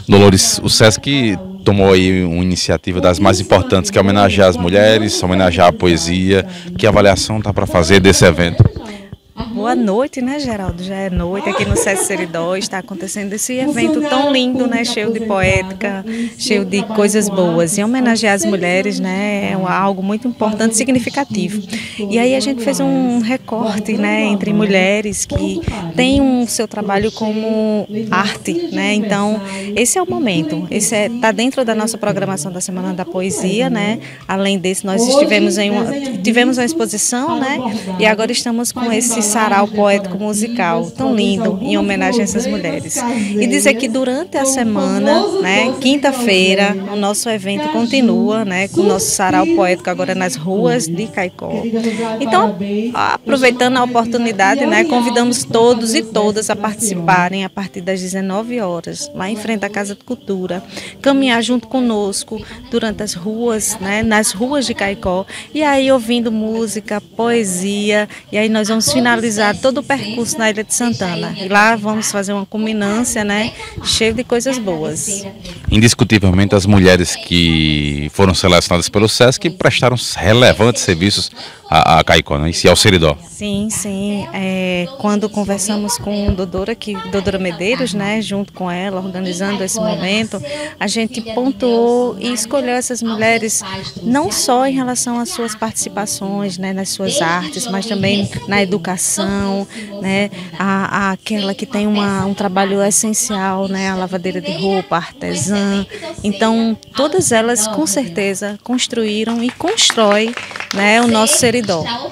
Dolores, o Sesc tomou aí uma iniciativa das mais importantes, que é homenagear as mulheres, homenagear a poesia. Que avaliação tá para fazer desse evento? Boa noite, né, Geraldo? Já é noite aqui no Sesc Seridó, está acontecendo esse evento tão lindo, né, cheio de poética, cheio de coisas boas. E homenagear as mulheres, né, é algo muito importante, significativo. E aí a gente fez um recorte, né, entre mulheres que têm o seu trabalho como arte, né? Então, esse é o momento. Esse tá dentro da nossa programação da Semana da Poesia, né? Além desse, nós tivemos uma exposição, né? E agora estamos com esse sarau poético musical tão lindo em homenagem a essas mulheres. E dizer que durante a semana, né, quinta-feira, o nosso evento continua, né, com o nosso sarau poético agora nas ruas de Caicó. Então, aproveitando a oportunidade, né, convidamos todos e todas a participarem a partir das 19 horas, lá em frente à Casa de Cultura, caminhar junto conosco durante as ruas, né, nas ruas de Caicó, e aí ouvindo música, poesia, e aí nós vamos finalizar todo o percurso na Ilha de Santana. E lá vamos fazer uma culminância, né, cheio de coisas boas. Indiscutivelmente, as mulheres que foram selecionadas pelo Sesc prestaram relevantes serviços a Caicó, né, e ao Seridó. Sim, sim. Quando conversamos com Dodora Medeiros, né, junto com ela, organizando esse momento, a gente pontuou e escolheu essas mulheres não só em relação às suas participações, né, nas suas artes, mas também na educação, né, aquela que tem um trabalho essencial, né, a lavadeira de roupa, a artesã. Então, todas elas com certeza construíram e constroem, né, o nosso Seridó.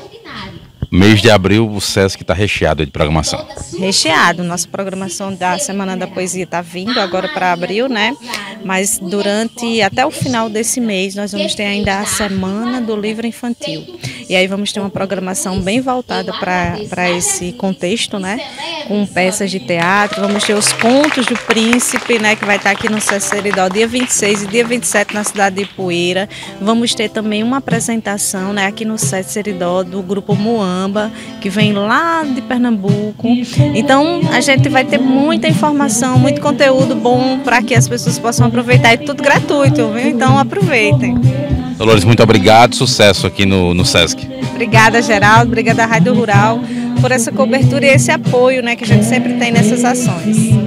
Mês de abril, o Sesc está recheado de programação. Recheado. Nossa programação da Semana da Poesia está vindo agora para abril, né? Mas até o final desse mês, nós vamos ter ainda a Semana do Livro Infantil. E aí vamos ter uma programação bem voltada para esse contexto, né? Com peças de teatro, vamos ter os Contos do Príncipe, né? Que vai estar aqui no Sesc Seridó, dia 26 e dia 27 na cidade de Ipueira. Vamos ter também uma apresentação, né? Aqui no Sesc Seridó do grupo Muamba, que vem lá de Pernambuco. Então a gente vai ter muita informação, muito conteúdo bom para que as pessoas possam aproveitar. É tudo gratuito, viu? Então aproveitem. Dolores, muito obrigado, sucesso aqui no Sesc. Obrigada, Geraldo, obrigada à Rádio Rural por essa cobertura e esse apoio, né, que a gente sempre tem nessas ações.